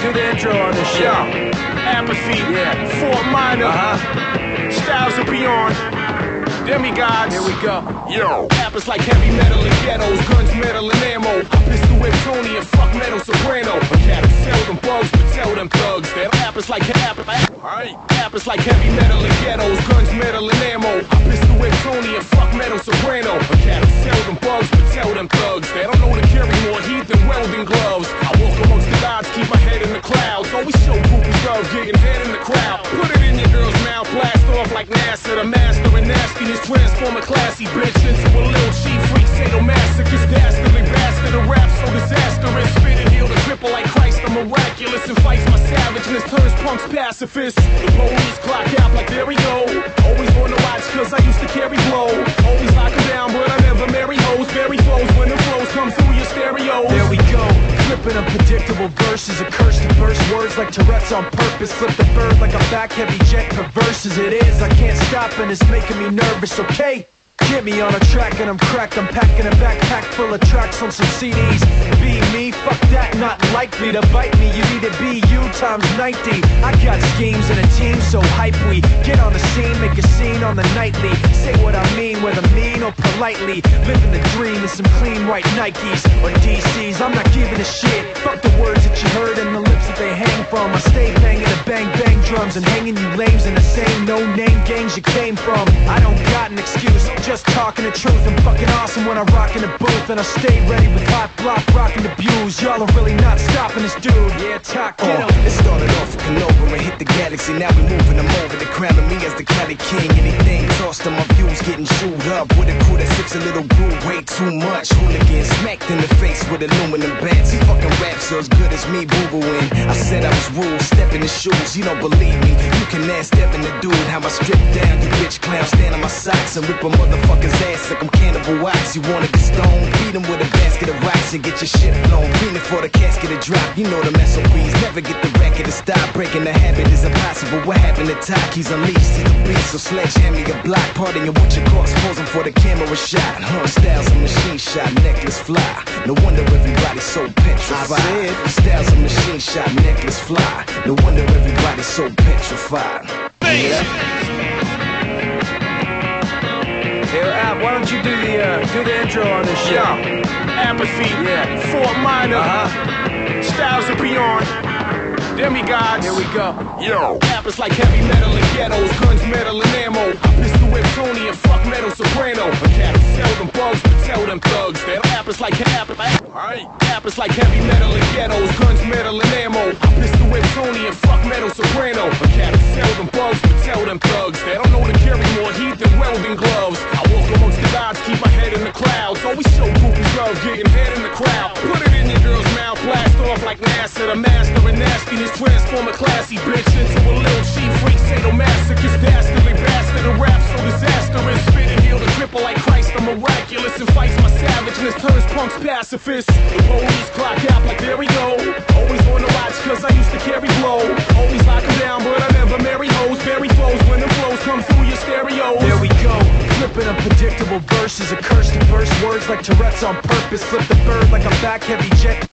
do the intro on this shit. Apathy, Yeah. Fort Minor, Styles of Beyond, Demigods. Here we go. Yo, rappers like heavy metal and ghettos, guns, metal and ammo. I pistol whip Tony and fuck metal soprano. A cat sell them bugs, but tell them thugs that rappers like rappers like heavy metal and ghettos, guns, metal and ammo. I pistol whip Tony and fuck metal soprano. A cat sell them bugs, but tell them thugs that I'm known to carry more heat than welding gloves. I walk amongst the gods, keep my head in the clouds. Always show groupies love, getting head in the crowd. Put it in your girl's mouth, blast off like NASA, the master in nastiness. Transform a classy bitch into a little cheap freak, sadomasochist, dastardly bastard. A rap so disastrous, spit and heal the cripple like Christ. I'm miraculous and fights my savageness, turns punks pacifists. The police clock out like there we go. Always on the watch cause I used to carry blow. Always lock them down but I never marry hoes. Bury flows when the flows come through your stereo. There we go. Flipping unpredictable verses, a curse to burst words like Tourette's on purpose. Flip the bird like a back heavy jet, perverse as it is. I can't stop and it's making me nervous, okay? Get me on a track and I'm cracked. I'm packing a backpack full of tracks on some CDs. Be me, fuck that, not likely to bite me. You need to be you times 90. I got schemes and a team so hype. We get on the scene, make a scene on the nightly. Say what I mean, whether mean or politely. Living the dream in some clean white Nikes or DCs. I'm not giving a shit. Fuck the words that you heard and the lips that they hang from. I stay banging the bang bang drums and hanging you lames in the same no name gangs you came from. I don't got an excuse, just talking the truth. I'm fucking awesome when I rock in the booth, and I stay ready with hot block rocking the views. Y'all are really not stopping this dude. Yeah, talk, get him. It started off with Canova and hit the galaxy. Now we moving them over. They're crowning me as the Cali King. Anything tossed to my views, getting chewed up with a crew that sticks a little groove way too much. Hooligans smacked in the face with aluminum bats. He fucking raps so as good as me, boo-booing. I said I was rude, step in the shoes. You don't believe me? You can ask Step in the dude how I strip down. You bitch clowns stand on my socks and rip a motherfucker's ass like I'm Cannibal Wax. You wanna get stoned? Beat him with a basket of rocks and get your shit blown. Feeling for the casket to drop. You know the SOBs never get the record to stop. Breaking the habit is impossible. What happened to Talk? He's unleashed. He's a beast, so sledgehammer your block. Partying with your cars, posing for the camera shot. Styles a machine shot, necklace fly. No wonder everybody's so petrified. Styles a machine shot, necklace fly. No wonder everybody's so petrified. Hey, App, why don't you do the intro on this shit? Apathy, Yeah. Fort Minor, Styles of Beyond, Demigods. Here we go. Yo, rappers like heavy metal and ghettos, guns, metal and ammo. I pistol whip Tony and fuck metal soprano. A cat sell them bugs, but tell them thugs that rappers like rappers like heavy metal and ghettos, guns, metal and ammo. I pistol whip Tony and fuck metal soprano. A cat sell them bugs, but tell them thugs that I'm known to carry more heat than welding gloves. I walk amongst the gods, keep my head in the clouds. Always show groupies love, getting head in the crowd. Put it in your girl's mouth, blast off like NASA, the master in nastiness. Transform a classy bitch into a little cheap freak, sadomasochist, dastardly bastard. A rap so disastrous, spit and heal the cripple like Christ. I'm miraculous and fights my savageness, turns punks pacifists. The police clock out like there we go. Always on the watch cause I used to carry blow. Always lock them down but I never marry hoes. Bury flows when the flows come through your stereo. There we go. Flipping unpredictable verses, a curse to burst words like Tourette's on purpose. Flip the bird like a back heavy jet.